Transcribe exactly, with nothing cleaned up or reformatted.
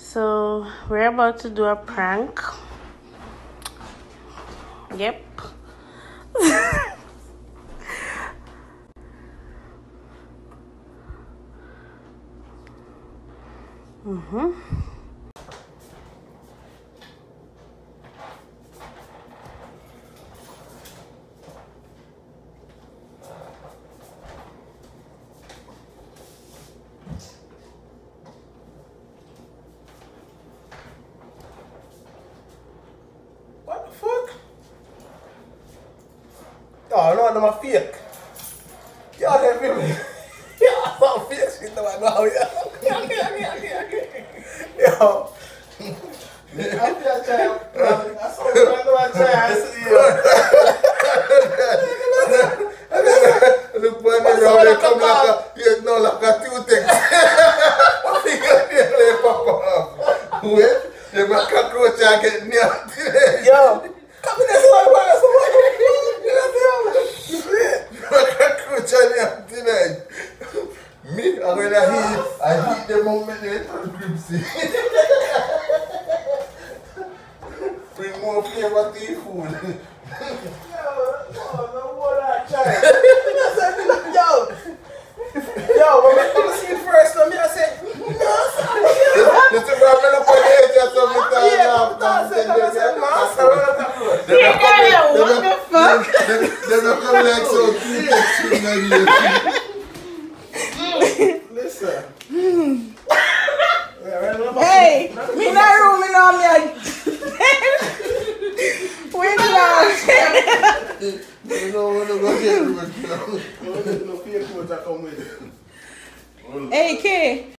So we're about to do a prank. Yep. Mm-hmm. What the fuck? Oh no, no, my fake. Y'all help me. Yeah, some fake shit no I know. Yeah. Yo. I'm just trying. I saw you know I try. I see you. The boy never come like a you know like a two things. I think I need papa. Wait. The cockroach are getting near today. Yo, come in this one, man. The cockroach are near today. Me, I'm going to heat. I heat the moment they turn crimson. Bring more flavor to your food. Yo, no, no more that child. Yo, yo, when I come see it first, let me I say, no, sorry. This is where I'm going to put it just so we can have what the fuck? They're not coming like so cute. Listen. Hey, me not rooming on me. Wait now. You don't want to go get room. You don't want to come with. Hey, K.